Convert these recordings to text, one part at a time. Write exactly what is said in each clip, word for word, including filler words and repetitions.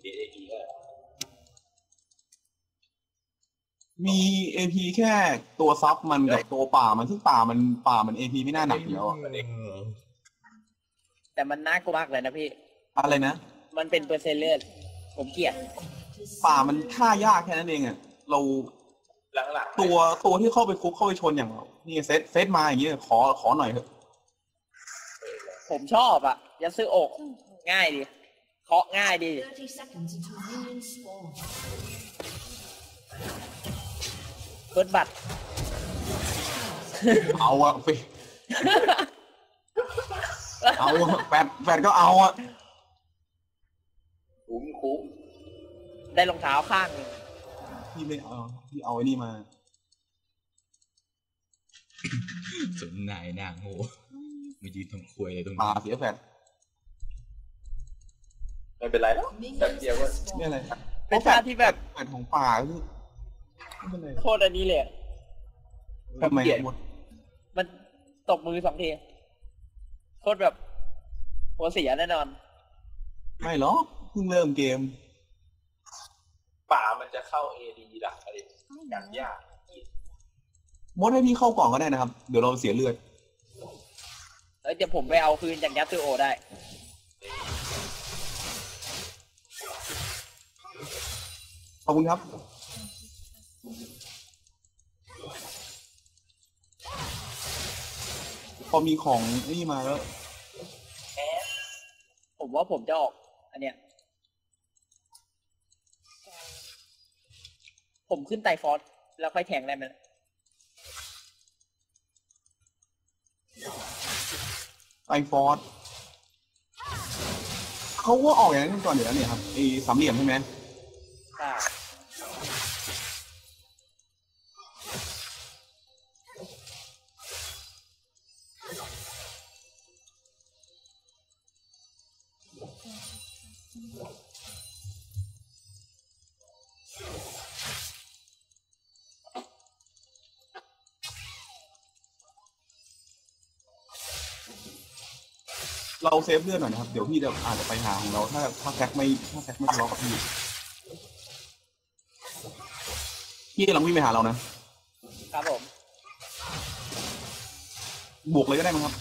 ดีเอพีก็มีเอพีแค่ตัวซับมันกับตัวป่ามันซึ่งป่ามันป่ามันเอพีไม่น่าหนักอยู่แล้วแต่มันน่ากลัวมากเลยนะพี่อะไรนะมันเป็นเปอร์เซ็นต์เลือดผมเกลียดป่ามันฆ่ายากแค่นั้นเองอ่ะเราหลังๆตัวตัวที่เข้าไปคุกเข้าไปชนอย่างนี่เซตเซตมาอย่างเงี้ยขอขอหน่อยเถอะผมชอบอ่ะยัดซื้ออกง่ายดีเคาะง่ายดีเปิดบัตรเอาอะเฟเอาแฟนแฟนก็เอาอะคุ้มคุ้มได้รองเท้าข้างนึงพี่ไม่เอาพี่เอาไอ้นี่มาสนนายนางโง่มายืนทำควยอะไรตรงนี้ป่าเสียแฟนไม่เป็นไรแล้วแบบเดียวก็ไม่อะไรเป็นท่าที่แบบแฟนของป่าคือโคตรอันนี้เลยทำไมมันตบมือสองทีโคตรแบบหัวเสียแน่นอนไม่หรอกเพิ่งเริ่มเกมป่ามันจะเข้าเอดีดักอะไรอย่างยากมดให้พี่เข้าก่อนก็ได้นะครับเดี๋ยวเราเสียเลือดเอ้ยเดี๋ยวผมไปเอาคืนจากยัตสึโอได้ขอบคุณครับพอมีของนี่มาแล้วผมว่าผมจะออกอันเนี้ยผมขึ้นไตฟอสแล้วค่อยแทงได้ไหมไอฟอร์ดเขาก็ออกอย่างนั้นก่อนเดี๋ยวเนี่ยครับไอสามเหลี่ยมใช่ไหมใช่เราเซฟเลือดหน่อยนะครับเดี๋ยวพี่จะอาจจะไปหาของเราถ้าถ้าแซกไม่ถ้าแซกไม่ทะเลาะกับพี่พี่กำลังวิ่งไปหาเรานะครับผมบวกเลยก็ได้มั้งครับ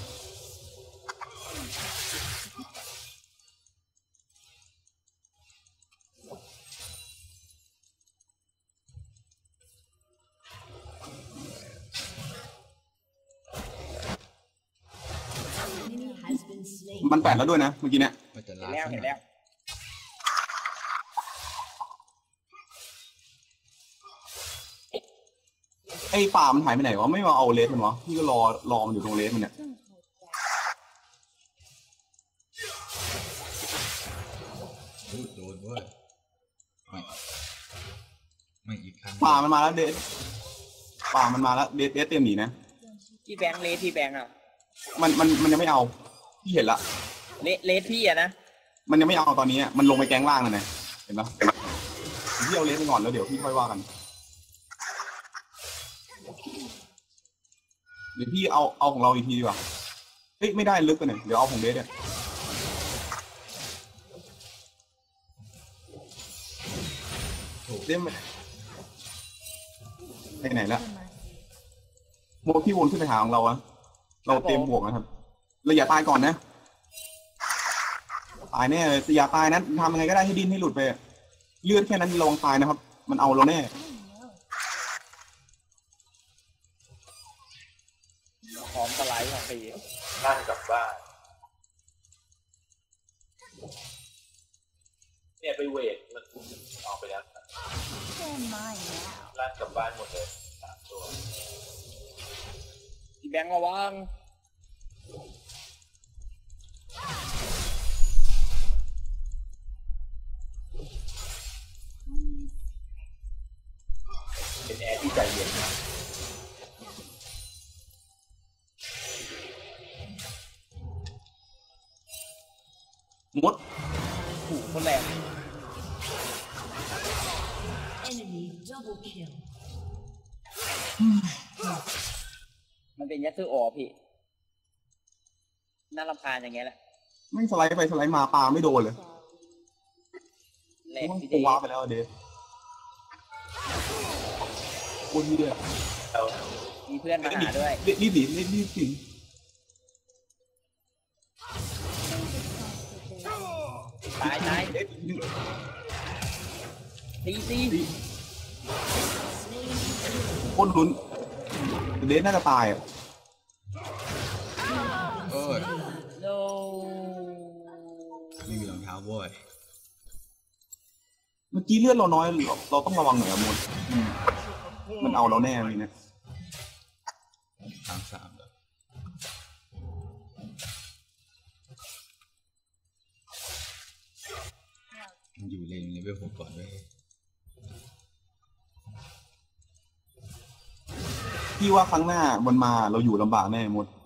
มันแปดแล้วด้วยนะเมื่อกี้เนี่ยเห็นแล้วเห็นแล้วไอ้ป่ามันหายไปไหนวะไม่มาเอาเลสมันวะพี่ก็รอรอมันอยู่ตรงเลสมันเนี่ยโดนด้วยไม่ไม่อีกครั้งป่ามันมาแล้วเดสป่ามันมาแล้วเดสเดสเตรียมหนีนะพี่แบงค์เลสพี่แบงค์อ่ะมันมันมันยังไม่เอาพี่เห็นละเลสเลสพี่อะนะมันยังไม่เอาตอนนี้มันลงไปแก๊งล่างเลยนะเห็นปะพี่เอาเลสไปก่อนแล้วเดี๋ยวพี่ค่อยว่ากันเดี๋ยวพี่เอาเอาของเราอีกทีดีกว่าเฮ้ยไม่ได้ลึกกันเนี่ยเดี๋ยวเอาของเดสเนี่ยเดสไปไหนละโมพี่วนขึ้นไปหาของเราอะเราเต็มบวกนะครับเราอย่าตายก่อนนะตายแน่เลยอย่าตายนะทำยังไงก็ได้ให้ดิ้นให้หลุดไปเลือดแค่นั้นลงตายนะครับมันเอาเราแน่พร้อมสไลด์ของปีนั่งกลับบ้านเนี่ยไปเวทมันออกไปแล้วนั่งกลับบ้านหมดเลยสามตัวพี่แบงค์ระวังเป็นแอร์ที่ใจเย็นนะมดถูกคนแรงมันเป็นยัตสึโอพี่น่ารำคาญอย่างเงี้ยแหละไม่สไลด์ไปสไลด์มาปลาไม่โดนเลยแหลกมันพี่คเดงว้าไปแล้วเดฟคนนี้เลยเอามีเพื่อนมาหาด้วยรีบรีบรีบรีบสิตายตายเดฟตีตีคนลุ้นเดฟน่าจะตายอ่ะเอ้ยโนไม่มีรองเท้าโว้ยเมื่อกี้เลือดเราน้อยเราเราต้องระวังหน่อยอะมดอืมมันเอาเราแน่เลยนะสามสามแล้วมันอยู่เลนเลเวลหกก่อนเว้ยพี่ว่าครั้งหน้ามันมาเราอยู่ลำบากแน่มด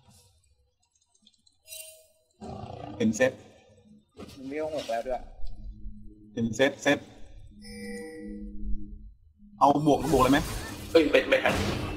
เป็นเซตมันเรียกหกแล้วด้วยเป็นเซตเซตเอาบวกบวกเลยไหมเฮ้ยเป็นไปทัน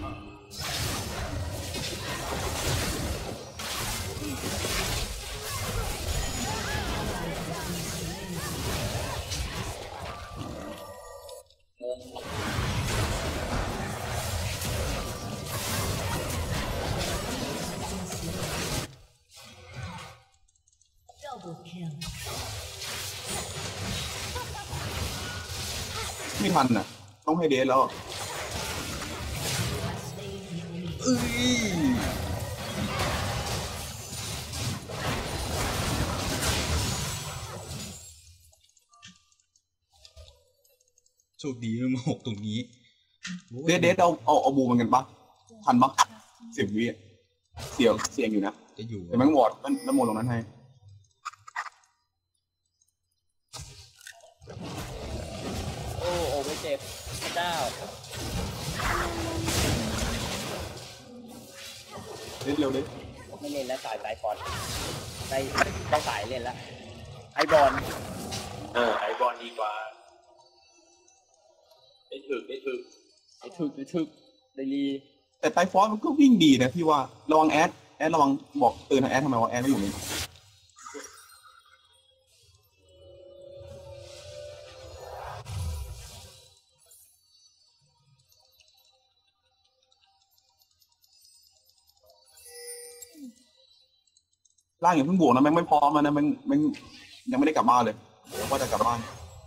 ไม่ทันอ่ะ ต้องให้เดทแล้วเอ้ยโชคดีมันมาหกตรงนี้โอ้ยเดทเดทเอาเอาเอาบูมันกันปะทันปะสิบวิอะเสี่ยงเสี่ยงอยู่นะจะอยู่แต่แม่งวอร์ดมันน้ำมนต์ตรงนั้นให้โอ้โอ้ไม่เจ็บพระเจ้าเดทเร็วเดทไม่เล่นแล้วสายสายก่อนได้ต้องสายเล่นแล้วไอบอลเออไอบอลดีกว่าได้ถึกได้ถึกไอถึกไอถึกไดรีแต่ไตฟอสมันก็วิ่งดีนะพี่ว่าระวังแอดแอดระวังบอกเตือนทางแอดทำไมว่าแอดไม่อยู่นี่ร่างอย่าเพิ่งบวกนะแม่งไม่พร้อมมานะแม่งแม่งยังไม่ได้กลับบ้านเลยเดี๋ยวว่าจะกลับบ้าน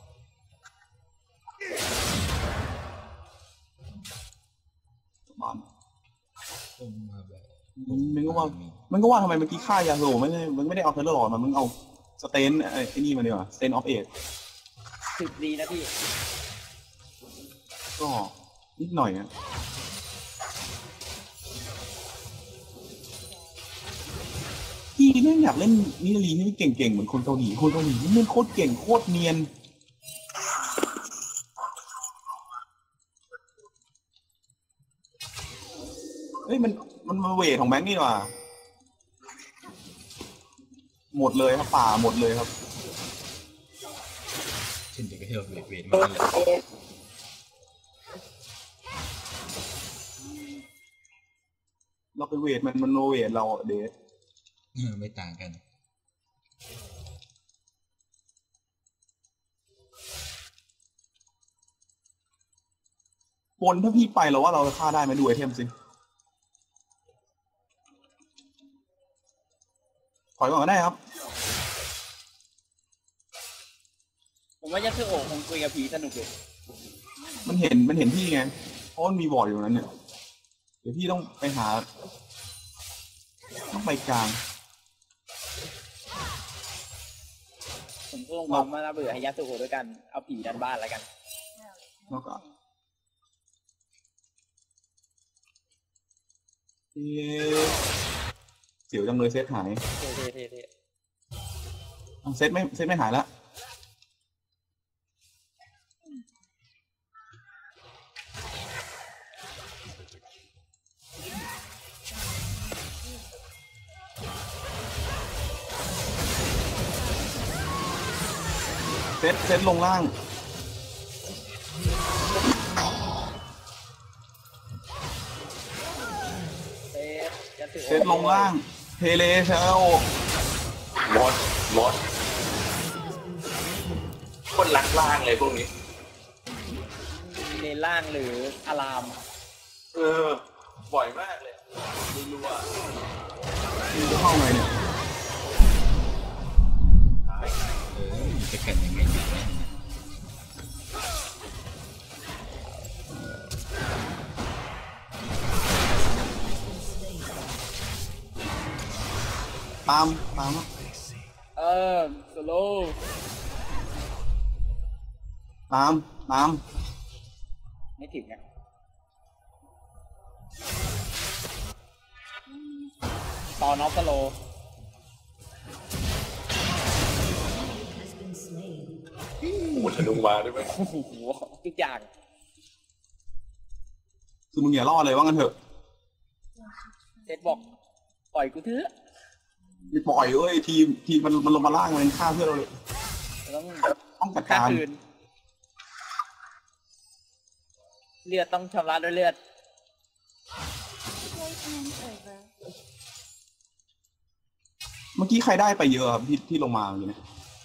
กลับบ้านต้มมาแบบมันก็ว่ามันก็ว่าทำไมเมื่อกี้ฆ่ายาโซไม่ได้มันไม่ได้เอาเทเลอร์หลอดมามึงเอาสเตนไอ้ไอ้นี่มาดีกว่าสเตนออฟเอทถึกดีนะพี่ก็นิดหน่อยนะพี่แม่งอยากเล่นนิลลีให้เก่งๆเหมือนคนเกาหลีคนเกาหลีนี่มันโคตรเก่งโคตรเนียนเฮ้ยมันมันมาเวทของแบงค์นี่หว่าหมดเลยครับป่าหมดเลยครับเช่นเด็กก็ที่เราเวทเวทมาเลยเราไปเวทมันมันโนเวทเราอะเดทเออไม่ต่างกันปนถ้าพี่ไปเราว่าเราจะฆ่าได้ไหมดูไอเทมสิถอยก่อนก็ได้ครับผมว่ายัตสึโอะคงคุยกับผีสนุกอยู่มันเห็นมันเห็นพี่ไงเพราะมันมีบอร์ดอยู่นั้นเนี่ยเดี๋ยวพี่ต้องไปหาต้องไปกลางผมก็ลงความมาระเบื่อให้ยัตสึโอะด้วยกันเอาผีดันบ้านแล้วกันแล้วก็เอ๊ะเสียวจังเลยเซตหายเท่เท่เท่เท่อ้าวเซตไม่เซตไม่หายละเซตเซตลงล่างเซฟยัตสึโอะเซตลงล่าง เทเลเชลหมดหมดคนลักล่างเลยพวกนี้เลนล่างหรืออารามเออบ่อยมากเลยรัวนี่จะเข้าไงเนี่ยเออจะแข่งยังไงอยู่เนี่ยตามตามเออโซโลตามตามไม่ถึงอ่ะตอนออฟสโลๆโอ้ทะลุมาด้วยไหมโอ้โหทุกอย่างคือมึงอย่ารอดเลยว่างั้นเถอะเจ็ดบอกปล่อยกูเถอะไม่ปล่อยเอ้ยทีมทีมมันมันลงมาล่างมันฆ่าเพื่อนเราเลยต้องต้องจัดฆ่าการคืนเลือดต้องชำระด้วยเลือดเมื่อกี้ใครได้ไปเยอะครับที่ที่ลงมาเมื่อกี้เนี่ย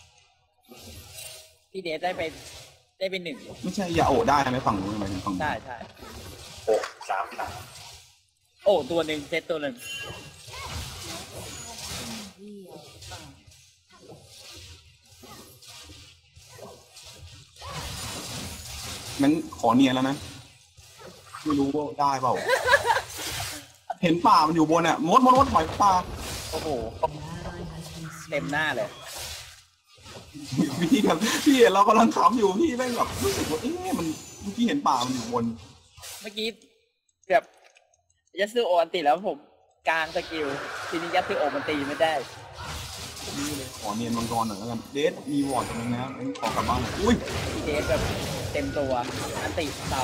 พี่เดชได้ไปได้ไปหนึ่งไม่ใช่ยาโอะได้ไหมฝั่งนู้นหมายถึงฝั่งนู้นใช่ใช่โอ้สามสามโอ้ตัวหนึ่งเซตตัวหนึ่งงั้นขอเนียนแล้วนะไม่รู้ว่าได้เปล่า เห็นป่ามันอยู่บนอ่ะมดมดมดถอยป่าโอ้โหเต็มหน้าเลยพี่กับพี่เห็นเรากำลังขำอยู่พี่แม่งแบบรู้สึกว่าเอ๊ะมันเมื่อกี้เห็นป่ามันอยู่บนเมื่อกี้แบบยัตสึโออันติแล้วผมกลางสกิลทีนี้ยัตสึโอมันตีไม่ได้นี่เลยขอเนียนมังกรหน่อยแล้วกันเดสมีวอร์ดตรงนี้นะงั้นขอกลับบ้านหน่อยอุ้ยพี่เดชแบบเต็มตัวอันติตับ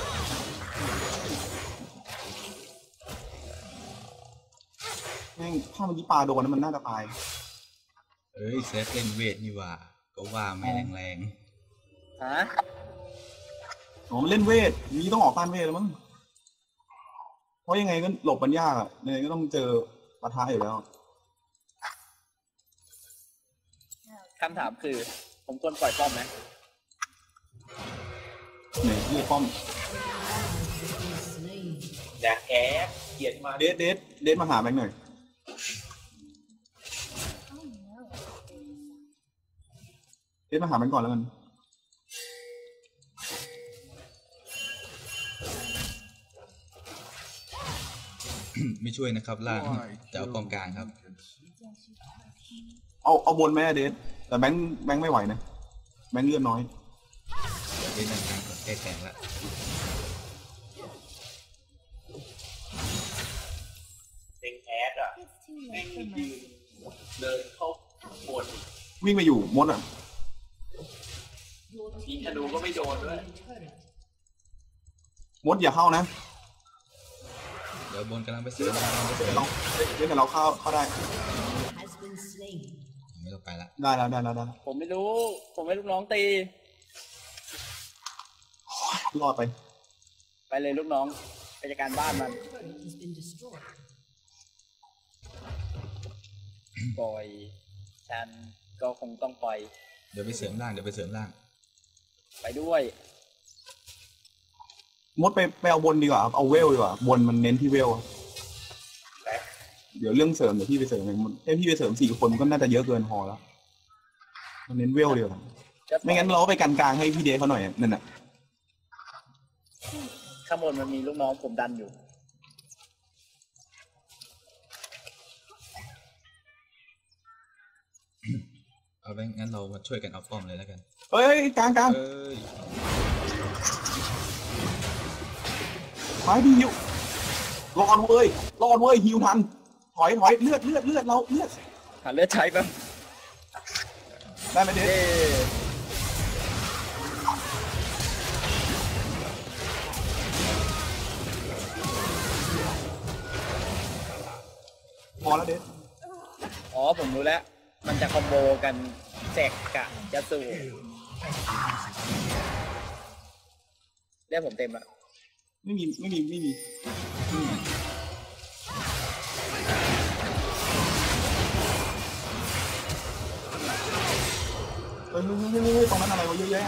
แม่งถ้าเมื่อกี้ปลาโดนนั้นมันน่าจะตายเอ้ยเซฟเล่นเวทนี่ว่าก็ว่าไม่แรงฮะโอ้มันเล่นเวทนี้ต้องออกต้านเวทแล้วมั้งเพราะยังไงก็หลบมันยากอ่ะยังไงก็ต้องเจอปะทะอยู่แล้วคำถามคือ ผมควรปล่อยป้อมไหมเนี่ยเรียกป้อมอยากแอดเกลียดมาเดสเดสเดสมาหาแบงค์หน่อยเดสมาหาแบงค์ก่อนแล้วกันๆ ไม่ช่วยนะครับล่างจะเอากองกลางครับเอาเอาบนแม่เดสแต่แบงค์แบงค์ไม่ไหวนะแบงค์เลือดน้อยเล่นกลางๆใกล้แข่งละเองแอดอ่ะแม่งยืนเดินเข้าบนวิ่งไปอยู่มดอ่ะยิงธนูก็ไม่โดนด้วยมดอย่าเข้านะเดี๋ยวบนกำลังไปเสริมกำลังไปเสริมเราเล่นแต่เราเข้าเข้าได้ไม่ต้องไปละได้แล้วได้แล้วได้แล้วผมไม่รู้ ผมให้ลูกน้องตีรอดไปไปเลยลูกน้องไปจัดการบ้านมันปล่อย ฉันก็คงต้องปล่อยเดี๋ยวไปเสริมล่างเดี๋ยวไปเสริมล่างไปด้วยมดไปไปเอาบนดีกว่าครับเอาเวลดีกว่าบนมันเน้นที่เวลแต่เดี๋ยวเรื่องเสริมเดี๋ยวพี่ไปเสริมเองมันให้พี่ไปเสริมสี่คนก็น่าจะเยอะเกินพอแล้วมันเน้นเวลเดียวาไม่งั้นเราก็ไปกันกลางให้พี่เดชเขาหน่อยนั่นน่ะข้างบนมันมีลูกน้องผมดันอยู่เอาไว้งั้นเรามาช่วยกันเอาป้อมเลยแล้วกันเฮ้ยกลางกลางเอ้ยไปพี่ฮิวรอดเว้ยรอดเว้ยฮิวทันถอยถอยเลือดเลือดเลือดเราเลือดหาเลือดใช้แป๊บได้ไหมเดชเย้พอแล้วเดชอ๋อผมรู้แล้ว มันจะคอมโบกันแจกกะยัตสึเรียกผมเต็มอะไม่มีไม่มีไม่มีไม่มีเฮ้ยเฮ้ยเฮ้ยเฮ้ยตรงนั้นอะไรวะเยอะแยะ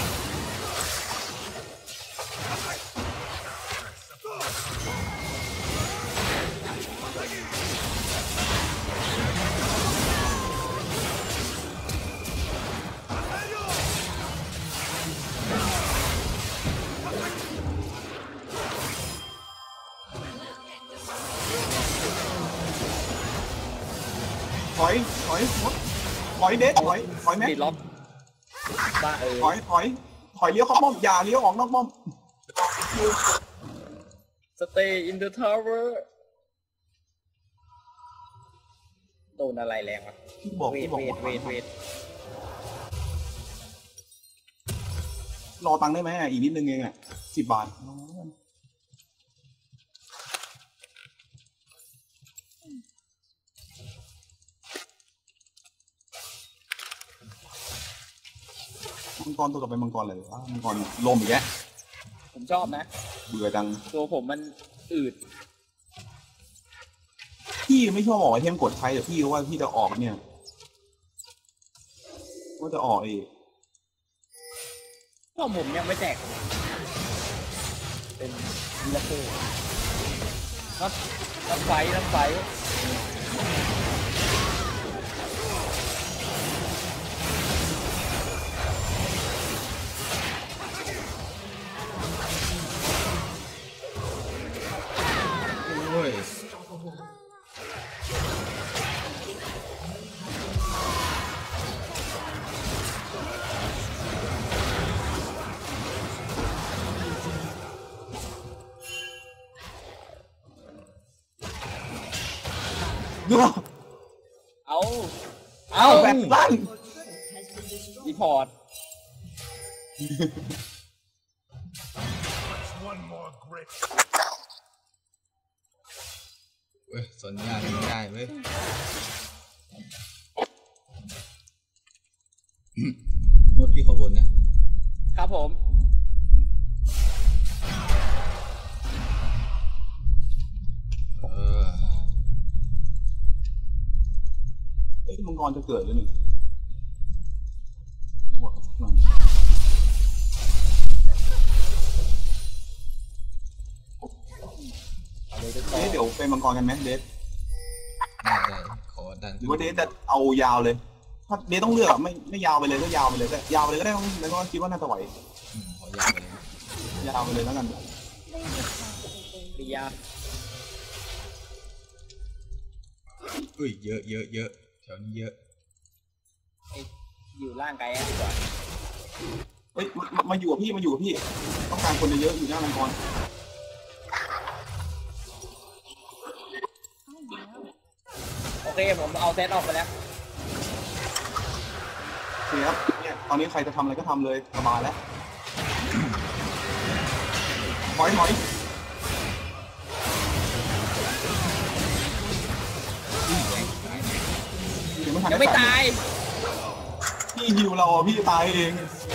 ถอยถอยถอยเด็ดถอยถอยแม็กติดล็อกบ้าเออถอยถอยถอยเลี้ยวเข้าป้อมอย่าเลี้ยวออกนอกป้อม stay in the tower โดนอะไรแรงวะที่บอกเวที่ทบอกเวทเวทเวทรอตังค์ได้ไหมอีกนิดนึงเองอ่ะสิบบาทมังกรตัวต่อไปมังกรอะไรวะมังกรลมอีกแล้วผมชอบนะเบื่อจังตัวผมมันอืดพี่ไม่ชอบออกไอเทมกดใช้แต่พี่ว่าพี่จะออกเนี่ยว่าจะออกอีกก็ผมยังไม่แตกเป็นมิราเคิลรับรับไฟรับไฟโอ้ยเนาะเอาเอาแบบลั่นรีพอร์ตเว้ยสนยากไม่ได้เว้ยมดพี่ขอบนนะครับผมเออเอ้ยมังกรจะเกิดแล้วนี่หมดสักหน่อยเอ๊ะเดี๋ยวไปมังกรกันไหมเดทได้ได้ขอดันหรือว่าเดทจะเอายาวเลยถ้าเดทต้องเลือกอะไม่ไม่ยาวไปเลยก็ยาวไปเลยแต่ยาวไปเลยก็ได้แล้วก็คิดว่าน่าจะไหวอืมขอยาวเลยยาวไปเลยแล้วกันปิยาอุ้ยเยอะเยอะเยอะแถวนี้เยอะไอ้อยู่ล่างไกลดีกว่าเฮ้ยมามามาอยู่กับพี่มาอยู่กับพี่ต้องการคนเยอะๆอยู่หน้ามังกรโอเคผมเอาเซตออกไปแล้วโอเคครับเนี่ยตอนนี้ใครจะทำอะไรก็ทำเลยสบายแล้วถอยถอย ยังไม่ทันยังไม่ตายพี่ฮิวเราอ่ะพี่ตายเอง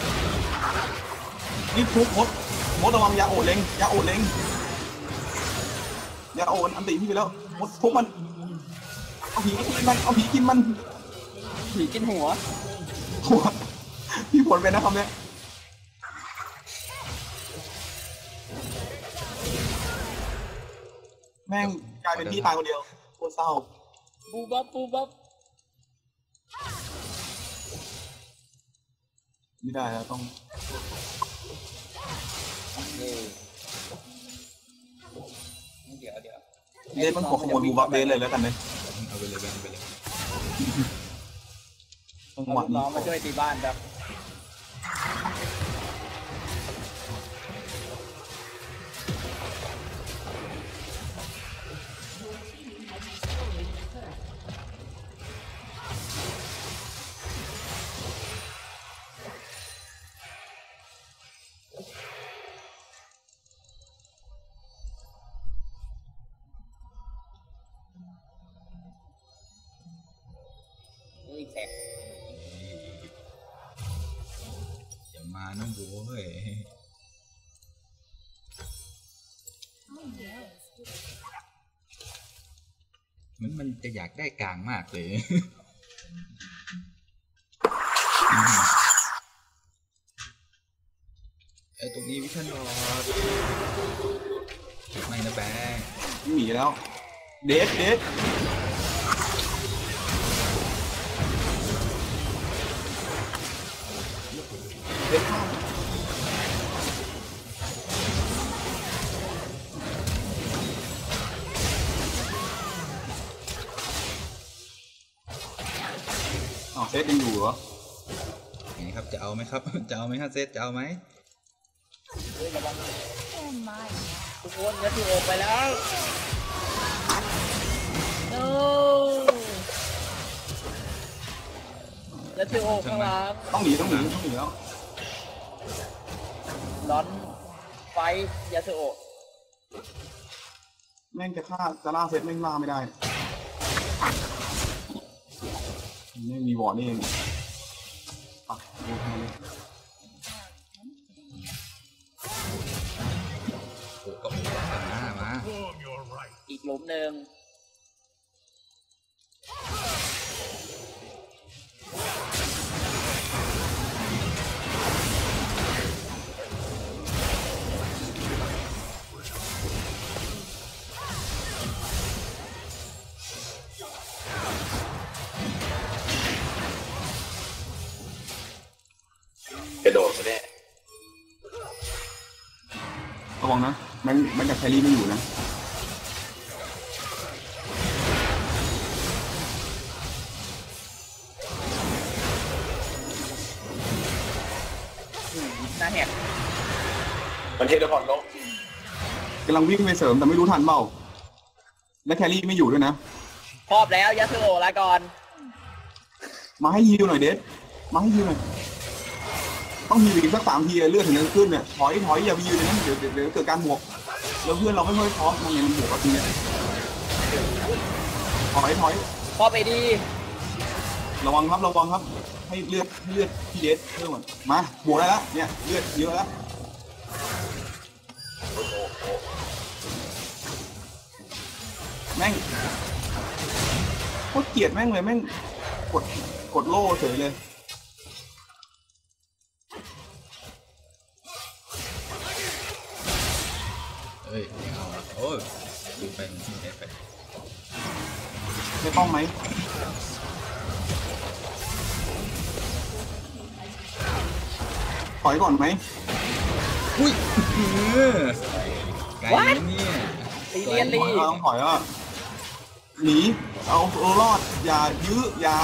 นี่ทุบมดมดระวังยาโอดเล็งยาโอดเล็งยาโอดอันติพี่ไปแล้วมดทุบมันเอาผีกินมันเอาผีกินมันผีกินหัวหัวพี่ผลเป็นนะครับเนี่ยแม่งกลายเป็นพี่ตายคนเดียวโคตรเศร้าปูบับปูบับไม่ได้แล้วต้องนี่เดี๋ยวเดี๋ยวเดนมันขอขโมยบูบับเดนเลยแล้วกันเลยเอาไปเลยเอาไปเลยจังเอาหวะลูกน้นี้องมาช่วยตีบ้านครับ นี่แตกอย่ามาน้องบัวเว้ยมันมันจะอยากได้กลางมากเลยอ้ตรงนี้วิชันบอร์ดไม่นะแบงหนีแล้วเดทเดทเดทเข้าอ๋อเซตยังอยู่เหรอไงครับจะเอาไหมครับ จะเอาไหมครับเซตจะเอาไหมเฮ้ยระวังทุกคนเนื้อที่โอไปแล้ว no เนื้อที่โอข้างหลังต้องหนีต้องหนีต้องหนีแล้วร้อนไฟยาสึโอะแม่งจะฆ่าจะล่าเซตแม่งล่าไม่ได้ไม่มีวอร์ดนี่เองปักดูทำไมโอ้ก็โอ้กันหน้ามาอีกหลุมหนึ่งกระโดดไปเนี่ยระวังนะแม่งแม่งกับแครี่ไม่อยู่นะหน้าแหกมันเทเลพอร์ตลงกำลังวิ่งไปเสริมแต่ไม่รู้ทันเปล่าและแครี่ไม่อยู่ด้วยนะครอบแล้วยาสึโอะลาก่อนมาให้ฮิวหน่อยเดทมาให้ฮิวหน่อยต้องฮิวอีกสักสามทีเลือดถึงจะขึ้นเนี่ยถอยถอยอย่าไปยืนเลยนะเดี๋ยวเดี๋ยวเดี๋ยวเกิดการบวกแล้วเพื่อนเราไม่ค่อยพร้อมมันไงมันบวกกับทีเนี่ยถอยถอยครอบไปดีระวังครับระวังครับให้เลือดให้เลือดพี่เดชเพิ่มก่อนมาบวกได้แล้วเนี่ยเลือดเยอะแล้วแม่งโคตรเกลียดแม่งเลยแม่งกดกดโล่เฉยเลยเอ้ยไม่เอาละโอ้ยดูไปที่ไหนไปไม่ต้องไหมถอยก่อนไหมอุ้ยเออไกลนะเนี่ยตีเลียนถลีอยแล้วต้องถอยแล้วหนีเอาเอารอดอย่ายื้ออย่า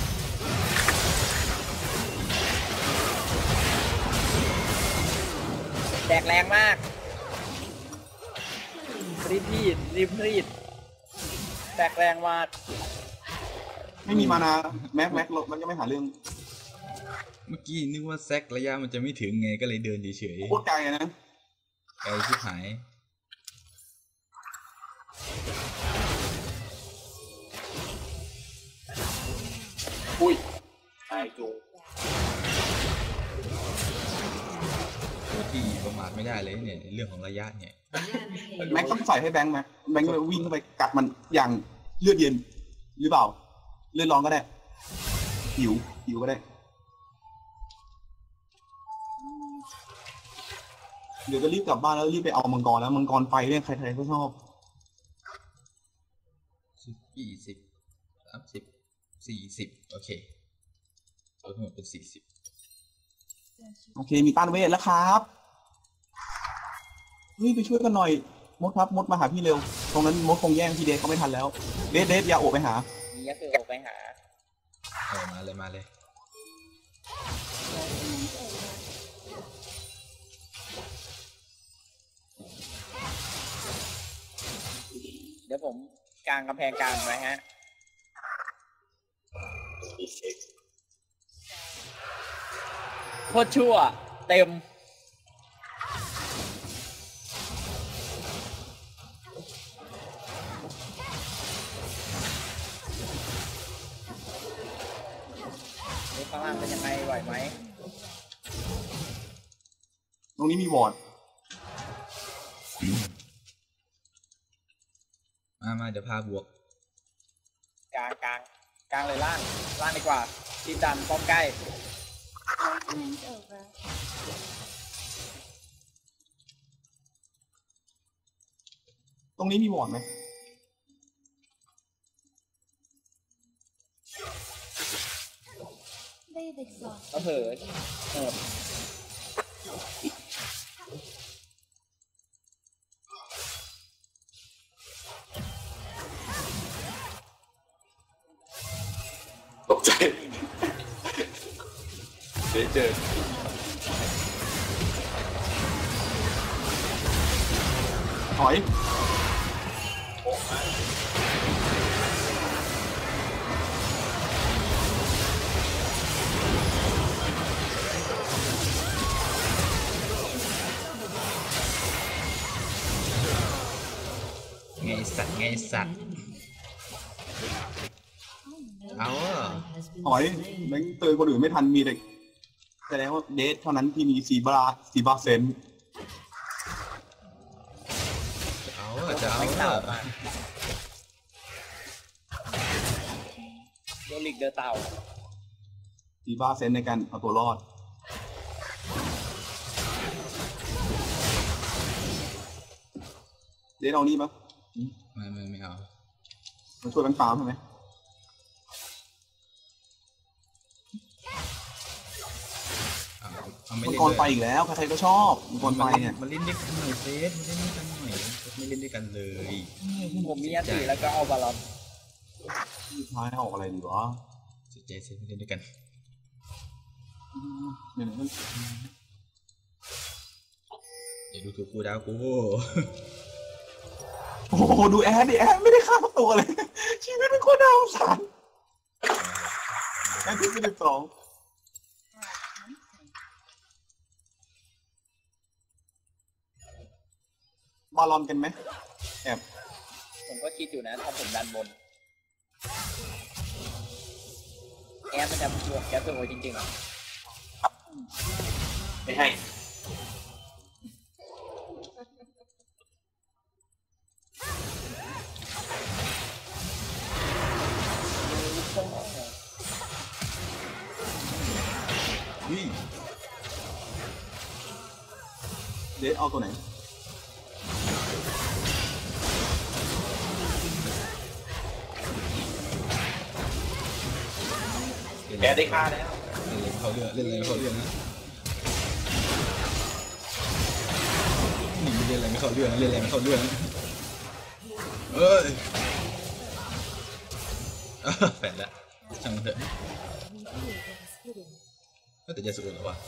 แตกแรงมากรีบรีดรีบรีดแตกแรงมากไม่มีมานาแม็กแม็กมันก็ไม่หาเรื่องเมื่อกี้นึกว่าแซกระยะมันจะไม่ถึงไงก็เลยเดินเฉยโคตรไกลนะๆไกลชิบหายอุ้ยตายจูที่ประมาทไม่ได้เลยเนี่ยเรื่องของระยะเนี่ยแม็กต้องใส่ให้แบงค์แม็กแบงค์วิ่งเข้าไปกัดมันอย่างเลือดเย็นหรือเปล่าเลือดร้อนก็ได้หิวหิวก็ได้เดี๋ยวก็รีบกลับบ้านแล้วรีบไปเอามังกรแล้วมังกรไฟเนี่ยใครๆก็ชอบสิบยี่สิบสามสิบสี่สิบโอเคเอาทั้งหมดเป็นสี่สิบโอเคมีต้านเวทแล้วครับเฮ้ยไปช่วยกันหน่อยมดครับมดมาหาพี่เร็วตรงนั้นมดคงแย่งพี่เดชเขาไม่ทันแล้วเดชเดชอย่าโอบไปหามียาสึโอะไปหาเออมาเลยมาเลยเดี๋ยวผมกางกำแพงกลางไว้ฮะอีเซ็กโคตรชั่วเต็มนี่ข้างล่างเป็นยังไงไหวไหมตรงนี้มีวอร์ดมามาเดี๋ยวพาบวกกลางกลางกลางเลยล่างล่างดีกว่าทีมดันป้อมใกล้ตรงนี้มีวอร์ดไหมก็เผลอเออตกใจเดี๋ยวเจอถอยไงสัตว์ไงสัตว์เอาอ่ะถอยแม่งเตือนคนอื่นไม่ทันมีแต่แสดงว่าเดทเท่านั้นที่มีซีบราซีบราเซนเอาอ่ะจะเอาไม่เต่าอ่ะมาโดนลิกเดอเต่าซีบราเซนในการเอาตัวรอดเดทเอานี่ปะไม่ไม่ไม่เอามาช่วยแบงค์ฟาร์มใช่ไหมเอาเอาไม่มังเล่นกรด้วยไฟอีกแล้วใครๆก็ชอบมังกรไฟเนี่ยมาเล่นด้วยกันหน่อยเซฟมาเล่นด้วยกันหน่อยไม่เล่นด้วยกันเลยผมมีอันตีแล้วก็เอาบอลลอนสุดท้ายออกอะไรดีวะเสียใจเซฟไม่เล่นด้วยกันเนี่ยมันอย่าดูถูกกูดาวกูโอ้โหดูแอดดิแอดไม่ได้ฆ่าสักตัวเลย ชีวิตเป็นคนน่าสงสารแอดที่สิบสองบอลลอนกันไหมแอบผมก็คิดอยู่นะถ้าผมดันบนแอมมันจะบวกแกตัวจริงๆอ่ะไม่ให้วิ่งเดทเอาตัวไหนแกได้ค่าแล้วเล่นอะไรเขาเรื่องเล่นอะไรเขาเรื่องนะนี่เล่นอะไรไม่เข้าเรื่องเล่นอะไรไม่เข้าเรื่องเอ้ยแปดละช่างมันเถอะแต่จะสุดแล้ววะ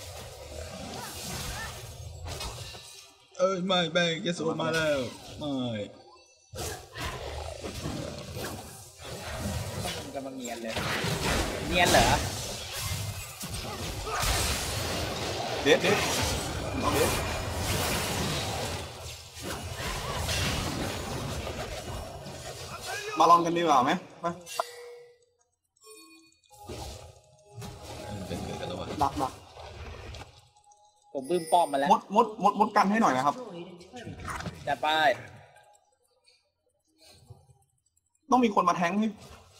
เอ้ยไม่แบงจะสุดมาแล้วไม่มันกำลังเนียนเลยเนียนเหรอเดทเดทเอาเดทมาลองกันดีกว่าไหมไปเป็นเกิดกันแล้ววะดักดักผมบึ้มป้อมมาแล้วมดมดมดมดกันให้หน่อยนะครับจัดไปต้องมีคนมาแทงให้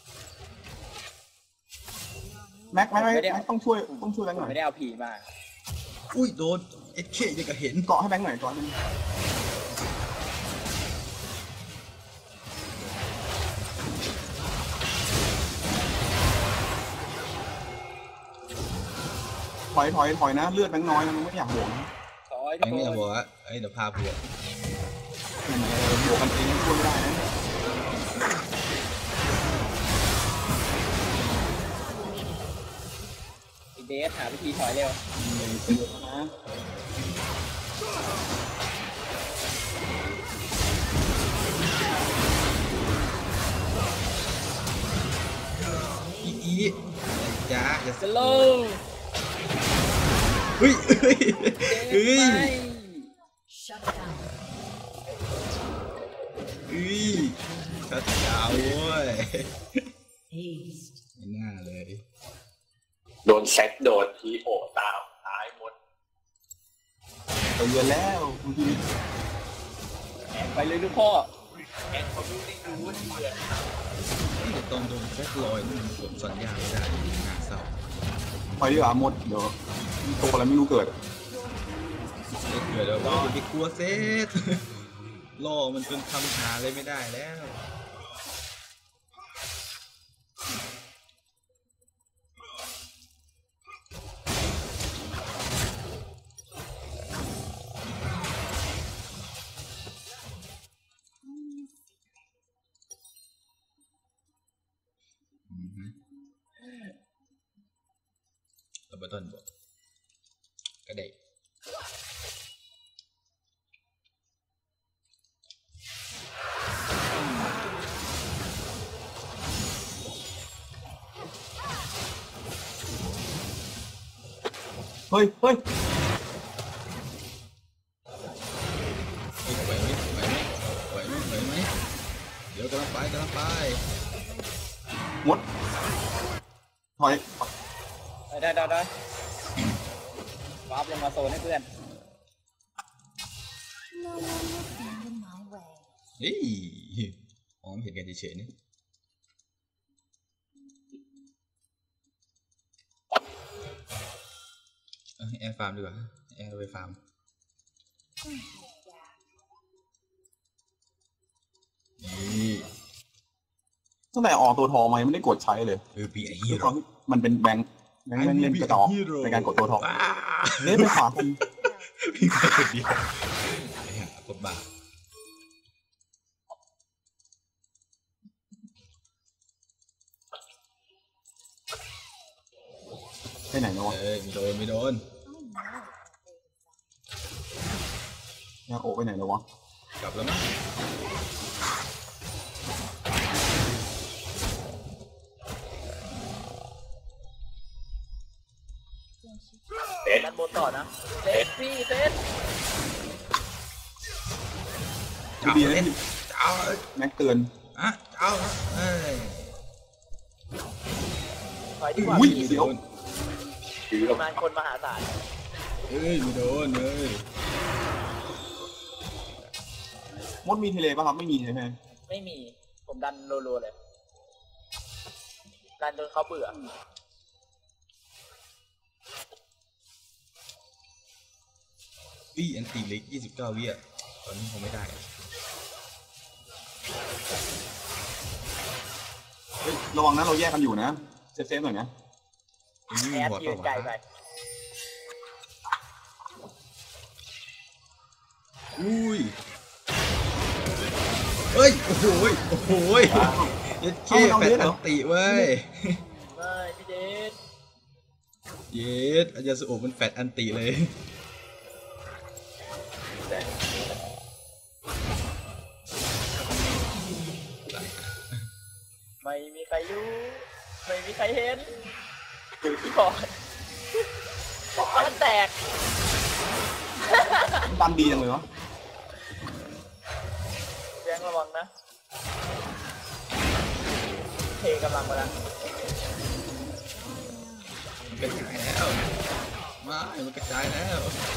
แม็กแม็กแม็กแม็กต้องช่วยต้องช่วยแบงค์หน่อยไม่ได้เอาผีมาอุ้ยโดนเอ็กเคยังก็เห็นเกาะให้แบงค์หน่อยก่อนถอยถอยถอยนะเลือดแบงค์น้อยนะมันไม่อยากบวกนะซอยแบทุงกค์คไม่นจะบอกว่าไอ้เดี๋ยวพาบวกเนี่ยบวกกันเองช่วยไม่ได้นะอีเดสหาวิธีถอยเร็วนะอีอีจ้าอย่าสโลเฮ้ยเฮ้ยเฮ้ยไม่เฮ้ยชัดยาวเว้ยไม่น่าเลยโดนแซกโดนทีโอตามตายหมดไปเยือนแล้วบางทีไปเลยลูกพ่อแอนเขาดูได้ดูว่าเดือดนี่ตอนโดนแฟกลอยนี่มันกดสัญญาณไม่ได้น่าเศร้าถอยดีกว่าหมดเดี๋ยวตัวอะไรไม่รู้เกิดเกิดแล้วว่าอย่าไปกลัวเซตล่อมันจนทำหาเลยไม่ได้แล้ว อือฮึตัวบัตเทิลบอกก็ได้เฮ้ยเฮ้ยไหวไหมไหวไหมไหวไหมไหวไหมเดี๋ยวกำลังไปกำลังไปมดถอยได้ได้ได้วาร์ปลงมาโซนให้เพื่อนเฮ้ยมองไม่เห็นกันเฉยๆนี่เอาให้แอร์ฟาร์มดีกว่าแอร์ไปฟาร์มนี่ตั้งแต่ออกตัวทองมายังไม่ได้กดใช้เลยเออพีไอฮีด้วยคโร่วามที่มันเป็นแบงค์แบงค์แม่งเล่นกระจอกในการกดตัวทองเล่นไปขวาคนพี่แค่คนเดียวไอ้ห่ากดบ้าไปไหนเนาะเอ้ยไม่โดนไม่โดนยาโอไปไหนแล้ววะกลับแล้วมั้งเด็ดด้านบนต่อนะเซตพี่เซตเจ้าดีเล่นะนเจ้าแม็กเตือนอ่ะเจ้าเอ้ยถอยดีกว่าอุ้ยพี่เสียวถือปกับระมาณคนมหาศาลเอ้ยไม่โดนเลยมดมีเทเลป่ะครับไม่มีใช่ไหมไม่มีผมดันรัวๆเลยดันจนเขาเบื่อวี่อันตีเล็กยี่สิบเก้าวิอ่ะตอนนี้คงไม่ได้เฮ้ยระวังนะเราแยกกันอยู่นะเซฟเซฟหน่อยนะอืมแอดหัวยืต่อนไกลไปอุ้ยเฮ้ยโอ้โหยโอ้โหยเย็ดเค้แฟนอันติเว้ยไม่พี่เดชเย็ดอาจารย์สุโอมันแฟดอันติเลยไม่มีใครรู้ไม่มีใครเห็นพี่บอลบอกว่ามันแตกมันดันดีจังเลยวะแบงค์ระวังนะเทกำลังมาแล้วมันกระจายแล้วไม่มันกระจายแล้ว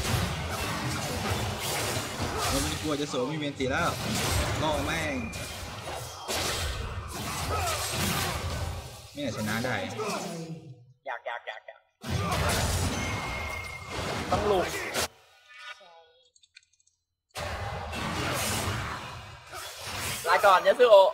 เราไม่ได้กลัวจะโสมมีเมียนตีแล้วล่อแม่งไม่น่าชนะได้อยากอยากอยากอยากต้องลุกลาก่อนยาสุโอ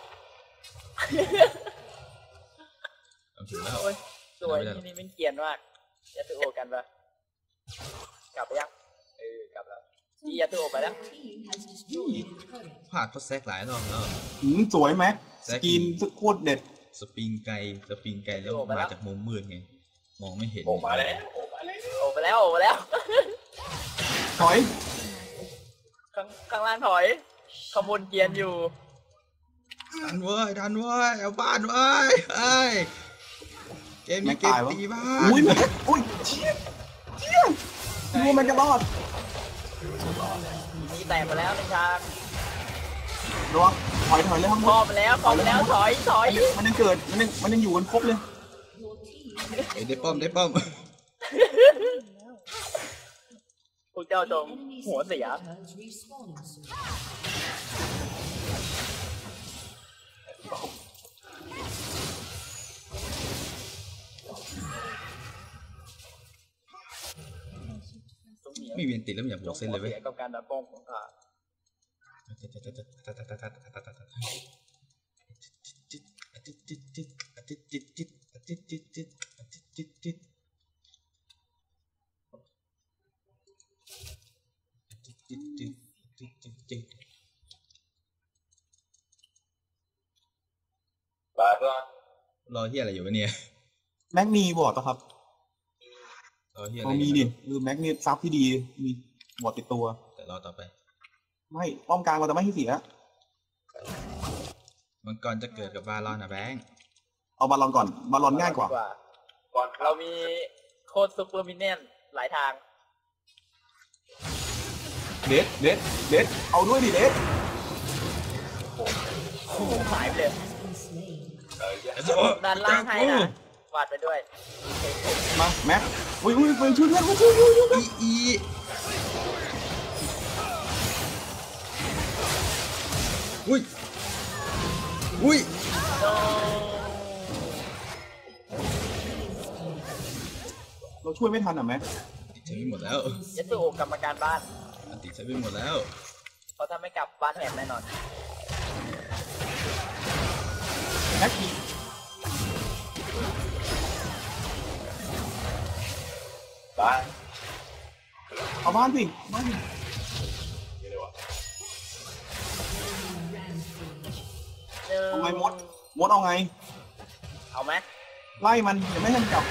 เอาถึงแล้วโอ้ยสวยที่นี่มันเกรียนมากยาสุโอกันปะกลับไปยังเออกลับแล้วพี่ยาสุโอไปแล้วพลาดเพราะแซกหลายรอบแล้วหืมสวยแม็กสกินสุดโคตรเด็ดสปริงไกลสปริงไกลแล้วมาจากมุมมืดไงมองไม่เห็นโอ้มาแล้วโอ้มาแล้วโอไปแล้วโอไปแล้วถอยข้างข้างล่างถอยขบวนเกียนอยู่ดันเว้ยดันเว้ยเอาบ้านเว้ยเอ้ยเกมนี้เกมตีบ้านอุ้ยแม็กอุ้ยเชี่ยเชี่ยดูแม็กจะรอดมีแตกไปแล้วในชางระวังถอยถอยเลยทั้งหมพอดไปแล้วพอไปแล้วถอยถอยมันยังเกิดมันยังมันยังอยู่กันครบเลยเอ้ยได้ป้อมได้ป้อมพวกเจ้าจงหัวเสียไม่เวียนติดแล้วไม่อยากบวกเส้นเลยเว้ยสีกับการดันป้องของข้าบาร์ก็รอเฮียอะไรอยู่วะเนี่ยแม็กมีบอร์ดปะครับรอเฮียอะไรเรามีดิคือแม็กนี่ซับที่ดีมีบอร์ดติดตัวแต่รอต่อไปไม่ป้อมกลางเราจะไม่ให้เสียมันก่อนจะเกิดกับบาลอนนะแบงค์เอาบอลลอนก่อนบอลลอนง่ายกว่าก่อนเรามีโค้ดซูเปอร์มินเนี่ยนหลายทางเด็ดเด็ดเด็ดเอาด้วยดิเด็ดโอ้โหหายไปเลยเออเยอะด้านล่างให้นะวาดไปด้วยมาแม็กอุ้ยอุ้ยไปช่วยเพื่อนมาช่วยช่วยช่วยอีอีอุ้ยอุ้ยเราช่วยไม่ทันอ่ะแม็กติดใช้ไปหมดแล้วยาสุโอกรรมการบ้านอันติดใช้ไปหมดแล้วเขาถ้าไม่กลับบ้านแหบแน่นอนแม็กบาร์เอาบ้านสิบ้านสิเยอะเลยวะเอาไงมดมดเอาไงเอาไหมไล่มันอย่าไม่ให้มันกลับ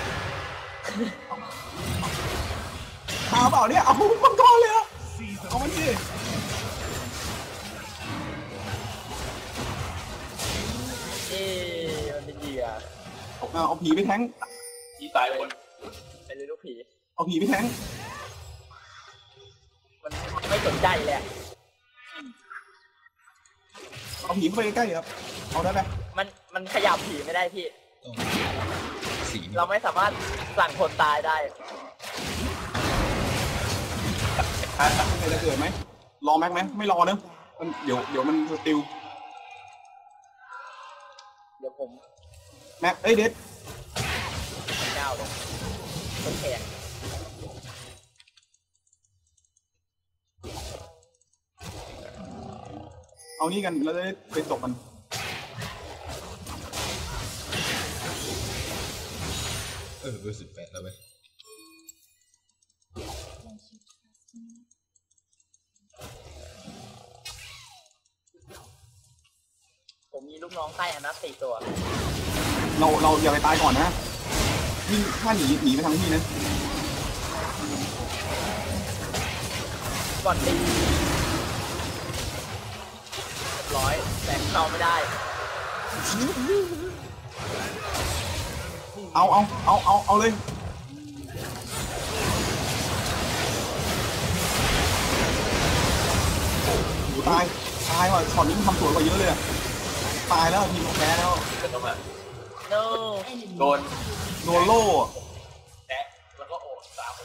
หาเปล่าเนี่ยเอามังกรเลยอะเอามันสิเอ๊ะมันเป็นเหยื่อเอาเอาผีไปแทงที่ตายคนเป็นลูกผีเอาผีไปแทงมันไม่สนใจเลยอะเอาผีเข้าไปใกล้ๆครับเอาได้ไหมมันมันขยับผีไม่ได้พี่ต้องสีนี่เราไม่สามารถสั่งคนตายได้ใครจะเกิดไหมรอแม็กไหมไม่รอเนอะมันเดี๋ยวเดี๋ยวมันสติลเดี๋ยวผมแม็กเอ้ยเด็ดเป็นเจ้าเลยเป็นแขกเอานี่กันแล้วจะได้ไปจบมันเออเบอร์สิบแปดแล้วเว้ยผมมีลูกน้องใต้อนัตสี่ตัวเราเราอย่าไปตายก่อนนะยิ่งถ้าหนีหนีไปทางพี่นะก่อนตีเรียบร้อยแต่เข้าไม่ได้เอาเอาเอาเอาเอาเลยโหตายตายว่ะช็อตนี้มันทำสวยกว่าเยอะเลยอะตายแล้วทีมแพ้แล้วจะต้องมา no โดนโดนโล่อะแตะแล้วก็โอดสามคน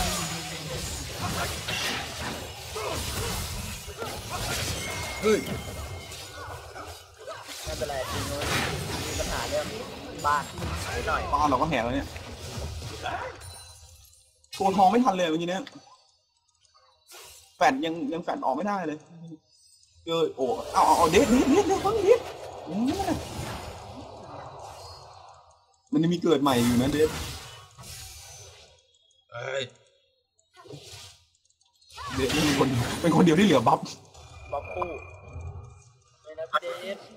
เฮ้ยไม่เป็นไรทีมนู้นมีปัญหาเรื่องบ้านนิดหน่อยบ้านเราก็แหกแล้วเนี่ยตัวทองไม่ทันเลยเมื่อกี้เนี้ยแฟดยังยังแฟดออกไม่ได้เลยเออโอ้เอาเอาเอาเด็ดเด็ดเด็ดเด็ดฟังเด็ดมันจะมีเกิดใหม่อยู่นะเด็ดเอ้ยเด็ดเป็นคนเป็นคนเดียวที่เหลือบัฟบ๊อบคู่ไม่นะเดฟ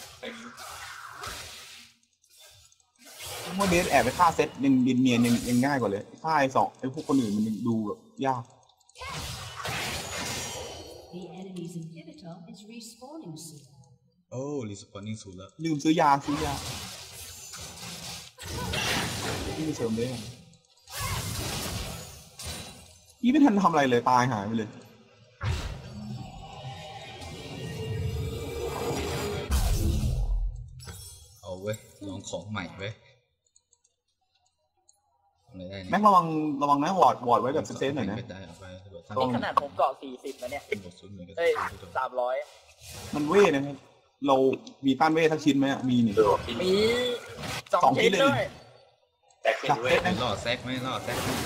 เมื่อเด็ดแอบไปฆ่าเซตยังดินเนียนยังยังง่ายกว่าเลยฆ่าไอ้สองไอ้พวกคนอื่นมันยังดูแบบยาก The enemy's inhibitor is respawning soon. โอ้รีสปอนนิ่งสูงแล้วลืมซื้อยาซื้อยาที่มีเสริมด้วยพี่ไม่ทันทำอะไรเลยตายหายไปเลยเอาเว้ยลองของใหม่เว้ยทำอะไรได้เนี่ยแม็กระวังระวังนะวอร์ดวอร์ดไว้แบบเซฟๆหน่อยนะไม่ได้เอาไประเบิดนี่ขนาดผมเกาะสี่สิบนะเนี่ยบทศูนย์เหมือนกันเอ้ยสามร้อยมันเว่นะครับเรามีต้านเว่ทักชิ้นไหมอะมีนี่เออพี่มีสองสองชิ้ชิ้นนเลยด้วยแตกเป็นเว้ยไม่ล่อแซกไหม่ล่อแซกไหม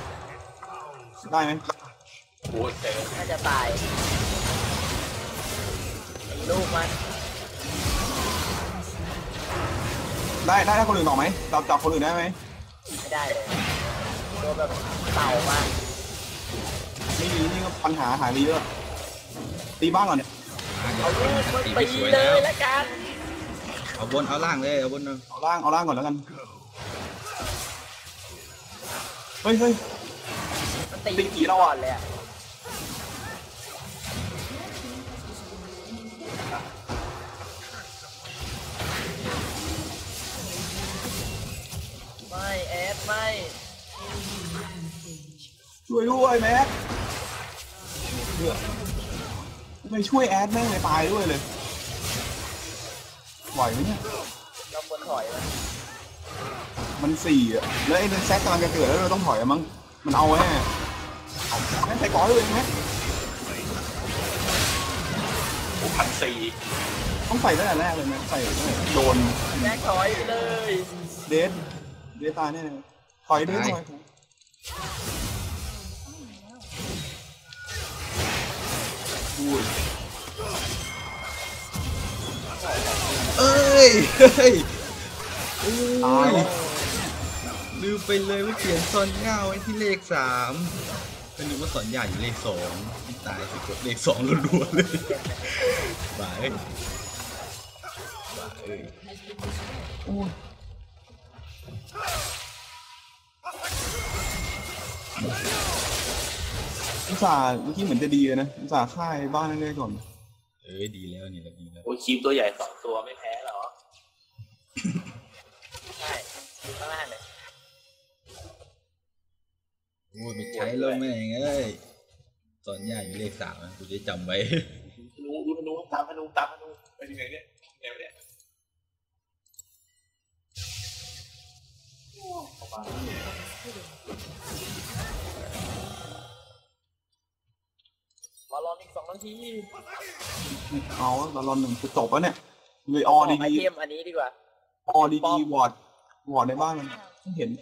ได้ไหมโอ้ยแต่น่าจะตายลูกมันได้ได้ได้คนอื่นต่อไหมจับจับคนอื่นได้ไหมไม่ได้เลยตัวแบบเต่ามากนี่นี่ก็ปัญหาหายไปเยอะตีบ้านก่อนเนี่ยอ่ะเดี๋ยเอาวลูกมันตีตีไปสวยเลแล้วยละกันเอาบนเอาล่างเลยเอาบนเอาเอาล่างเอาล่างก่อนแล้วกันเฮ้ยเฮ้ยมันตีตีกี่เราอะก่อนเลยอะไม่แอดไม่ช่วยด้วยแม็กเพื่อไม่ช่วยแอดแม่งเลยตายด้วยเลยไหวไหมเนี่ยเราควรถอยไหมมันสี่อ่ะแล้วไอ้แซกกำลังจะเกิดแล้วเราต้องถอยอะมั้งมันเอาแน่เอาแม่งใส่ก้อยเลยไหมโอ้พันสี่ต้องใส่ตั้งแต่แรกเลยไหมใส่ตั้งแต่โดนแม็กถอยไปเลยเดสเดสตายแน่เลยถอยเดสถอยอุ้ยเอ้ยเฮ้ยโอ้ตายยลืมไปเลยว่าเขียนซอนเงาไว้ที่เลขสามก็นึกว่าสอนใหญ่อยู่เลขสองที่ตายสิกดเลขสองรัวๆเลยบ้าเอ้ยบ้าเอ้ยโอ้ยอุตส่าห์เมื่อกี้เหมือนจะดีเลยนะอุตส่าห์ฆ่าไอ้บ้านนั่นได้ก่อนเอ้ยดีแล้วนี่แหละดีแล้วโอ้คีมตัวใหญ่สองตัวไม่แพ้หรอใช่ดูข้างล่างเลยโอ้ยไม่ใช้แล้วแม่งเอ้ยสอนใหญ่อยู่เลขสามนะกูจะจำไว้ธนูดูธนูตามธนูตามธนูไปยังไงเนี่ยแนวเนี่ยเข้ามารอรออีกสองนาทีเอาตอนรอนหนึ่งจะจบแล้วเนี่ยเลยออดีไอเทมอันนี้ดีกว่าออดีดีวอร์ดวอร์ดในบ้านมันไม่เห็น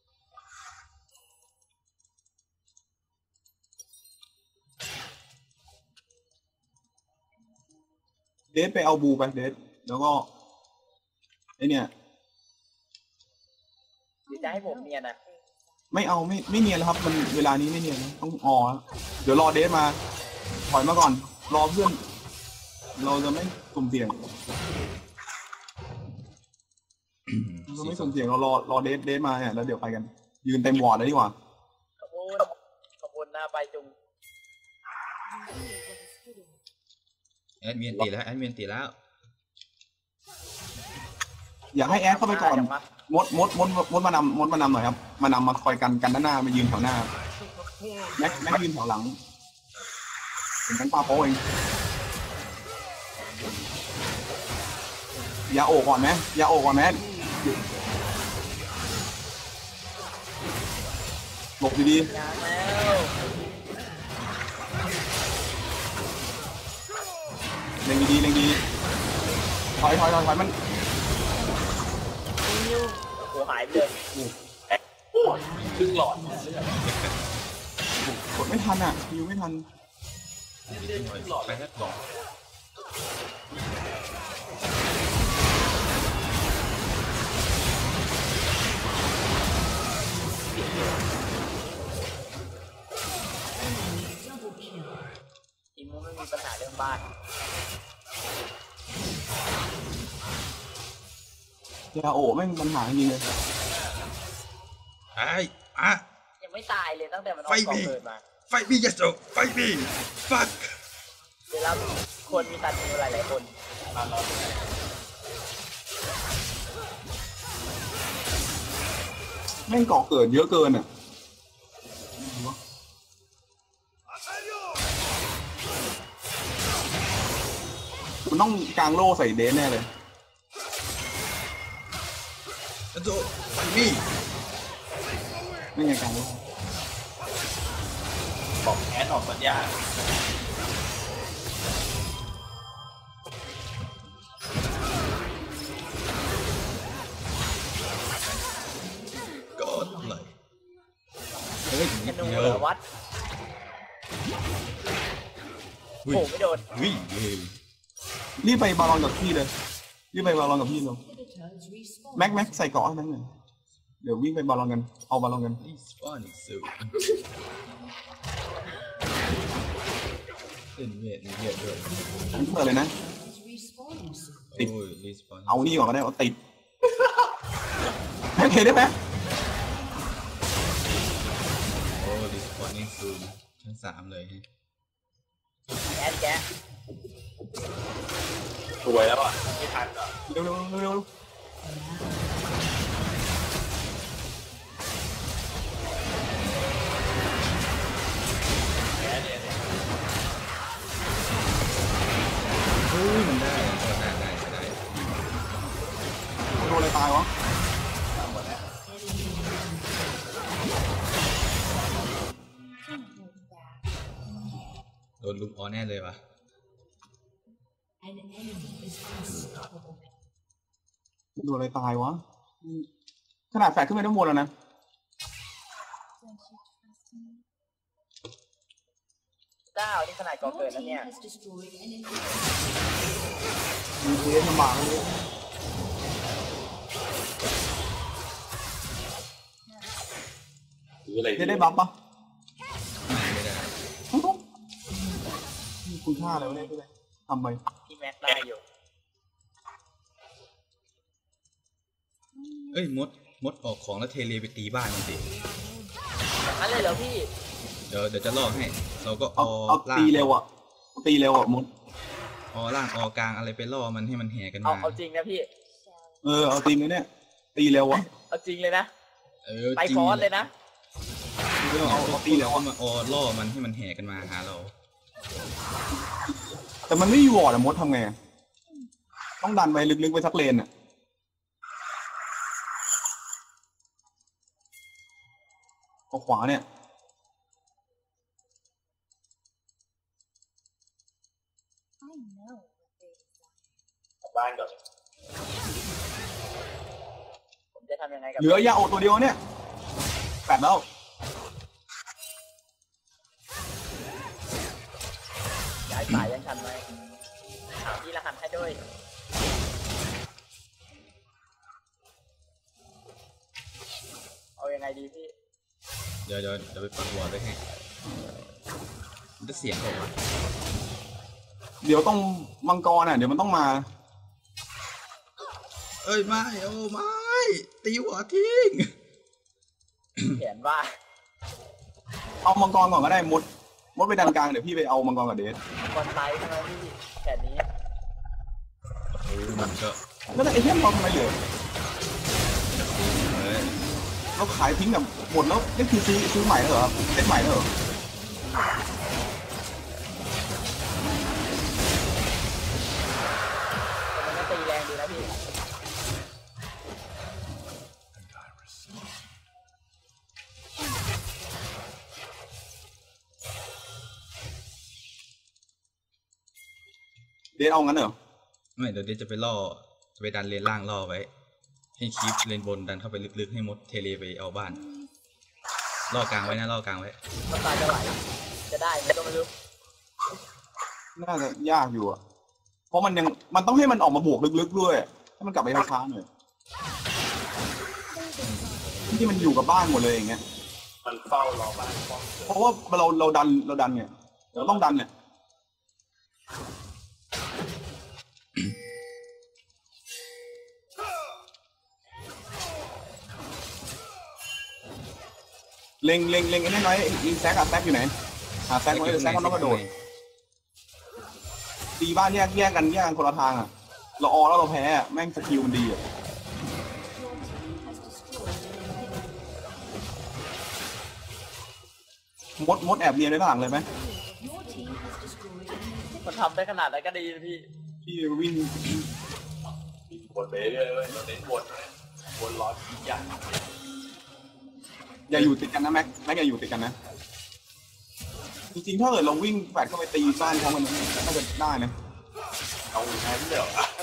เดทไปเอาบูไปเดทแล้วก็ไอเนี่ยหรือจะให้ผมเนียนอ่ะไม่เอาไม่ไม่เนียนแล้วครับมันเวลานี้ไม่เนียนนะต้องออแล้วเดี๋ยวรอเดทมาถอยมาก่อนรอเพื่อนเราจะไม่สุ่มเสี่ยงเราไม่สุ่มเสี่ยงเรารอรอเดทเดทมาเนี่ยแล้วเดี๋ยวไปกัน ยืนเต็มวอร์ดเลยดีกว่าขบวนขบวนหน้าไปจุงแอดเมียนตีแล้วแอดเมียนตีแล้วอยากให้แอดเข้าไปก่อนมดมดมดมดมานำมดมานำหน่อยครับมานำมาคอยกันกันด้านหน้ามายืนแถวหน้าแม็กแม็กยืนแถวหลังเป็นกันปลาโป้เองอย่าโอบก่อนไหมอย่าโอบก่อนไหมหลบดียางแล้วๆเล็งดีๆเล็งดีถอยถอยถอยถอยมันนิ้วโอ้หายไปเลยโอ้ยครึ่งหลอดกดไม่ทันอ่ะยิวไม่ทันไปแค่สองทีมนู้นไม่มีปัญหาเรื่องบ้านอย่าโอบแม่งปัญหาจริงเลยไอ้อะยังไม่ตายเลยตั้งแต่มันออกไฟกองบีเกิดมาไฟบียัสโตไฟบีฟักเดี๋ยวเราคนมีตัดมือหลายๆคนมาเราแม่งเกาะเกิดเยอะเกินอ่ะมันต้องกางโล่ใส่เดนแน่เลยยัสโตไฟบีไม่ไงกางโล่บอกแอนออกสัญญาณกดเลยเฮ้ยธนูเดียเหวรอวัดอุ้ยโอ้ไม่โดนอุ้ยเฮ้ยรีบไปบาลอนกับพี่เลยรีบไปบาลอนกับพี่เลย Inhibitor is respawning. แม็กแม็กใส่เกราะให้แม็กหน่อยเดี๋ยววิ่งไปบาลอนกันเอาบาลอนกันรีสปอนซูเล่นเวทเยอะด้วยอันเปิดเลยนะ Is respawning soon. ติดโอ้ยรีสปอนเอานี่ก่อนก็ได้เอาติดโอเคได้ไหมโอ้รีสปอนนิ่งซูชั้นสามเลยแอดแกะสวยแล้วอ่ะไม่ทันอ่ะเร็วเร็วเร็วเร็วแพ้เนี่ยเนี่ยโอ้ยมันได้ได้ได้ได้โดนอะไรตายวะหมดแล้วโดนลุมออนแน่เลยวะ An enemy is unstoppable. โดนอะไรตายวะขนาดแฟกขึ้นไปทั้งหมดแล้วนะเจ้านี่ขนาดก่อ Your เกิดแล้ว team เนี่ย has destroyed an inhibitor. มีเทสลำบากเลยหรืออะไรเทสได้บัฟปะไม่ได้คุณค่าอะไรวะเนี่ยพี่เลยทำไปพี่แม็กได้อยู่เอ้ยมดมดออกของแล้วเทเลไปตีบ้านมันสิอันเลยเหรอพี่เดี๋ยวเดี๋ยวจะลอกให้ เราก็อเอาอเอาล่างตีเร็วอ่ะตีเร็วอ่ะมดออล่างออกลางอะไรไปล่อมันให้มันแห่กันเอามาเอาจริงนะพี่เออเอาตีเลยเนี่ยตีเร็วอ่ะเอาจริงเลยนะเออไปจริงฟอสเลยนะไม่ต้องเอาเอาตีเร็วเอาอ่ะมาออล่อมันให้มันแห่กันมาหาเราแต่มันไม่มีวอร์ดอะมดทำไงอะต้องดันไปลึกๆไปสักเลนอ่ะเอาขวาเนี่ยกลับบ้านก่อนผมจะทำยังไงกับเหลือยาโอตัวเดียวเนี่ยแปดแล้วย้ายสายยังทันไหมถามพี่รหัสให้ด้วยเอายังไงดีพี่เดี๋ยวเดี๋ยวเดี๋ยวไปปักวอร์ดไว้ให้มันจะเสียงบอกว่าเดี๋ยวต้องมังกรอ่ะเดี๋ยวมันต้องมาเอ้ยไม่โอ้ไม่ตีหัวทิ้งเขียนว่าเอามังกรก่อนก็ได้มดมดไปดันกลางเดี๋ยวพี่ไปเอามังกรกับเดสคนไทยใช่ไหมพี่แค่นี้โอ้มันก็แล้วแต่ไอ้เทียมเราทำไมเหลือเอ้ยเราขายทิ้งแบบหมดแล้วนี่คือซื้อซื้อใหม่แล้วเหรอเซ็ตใหม่แล้วเหรอแต่มันก็ตีแรงดีนะพี่เดสเอางั้นเหรอไม่เดี๋ยวเดี๋ยวจะไปล่อจะไปดันเลนล่างล่อไว้ ให้คีปเลนบนดันเข้าไปลึกๆให้มดเทเลไปเอาบ้านล่อกลางไว้นะล่อกลางไว้มันตายจะไหลจะได้ไหมก็ไม่รู้น่าจะยากอยู่อ่ะเพราะมันยังมันต้องให้มันออกมาบวกลึกๆด้วยให้มันกลับไปช้าๆหน่อยที่มันอยู่กับบ้านหมดเลยอย่างเงี้ยมันเฝ้ารอบ้านป้องเพราะว่าเราเราดันเราดันเนี่ยเราต้องดันเนี่ยเล็งเล็งเล็งไอ้นี่น้อยไอ้แซกอะแซกอยู่ไหนหาแซกไว้แซกมันต้องกระโดดตีบ้านแยกแยกกันแยกกันคนละทางอะเราออแล้วเราแพ้อะแม่งสกิลมันดีอะ Your team has destroyed an inhibitor. มดมดแอบเรียนในข้างหลังเลยไหม Your team has destroyed an inhibitor. มันทำได้ขนาดนั้นก็ดีพี่พี่วิ่งบนไปเรื่อยๆเว้ยเราเน้นบนเลยบนร้อนยันอย่าอยู่ติดกันนะแม็กแม็กอย่าอยู่ติดกันนะจริงๆถ้าเกิดเราวิ่งแฝดเข้าไปตีบ้านเขามันน่าจะได้นะเอาแพ้เดี๋ยวย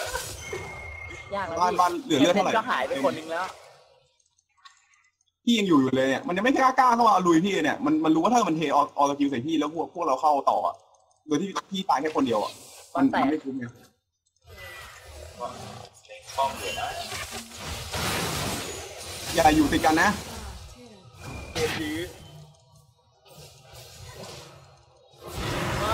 ากแล้วบ้านพี่บ้านเหลือเลือดเท่าไหร่ก็หายไปคนนึงแล้วพี่ยังอยู่อยู่เลยเนี่ยมันยังไม่กล้ากล้าเข้ามาลุยพี่เนี่ยมันมันรู้ว่าถ้ามันเทออสกิลใส่พี่แล้วพวกพวกเราเข้าต่ออะโดยที่พี่ตายแค่คนเดียวอะมันมันไม่คุ้มไงป้อมเลยนะอย่าอยู่ติดกันนะเกมยื้อไม่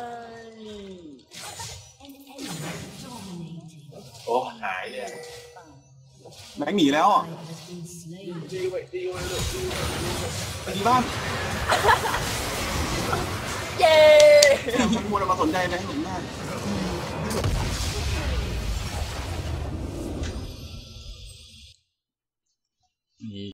โอ้หายเลยแบงค์หนีแล้วอ่ะดีไว้ดีไว้เลยดีไว้ดีบ้านเย้มันควรมาสนใจแบงค์หนีได้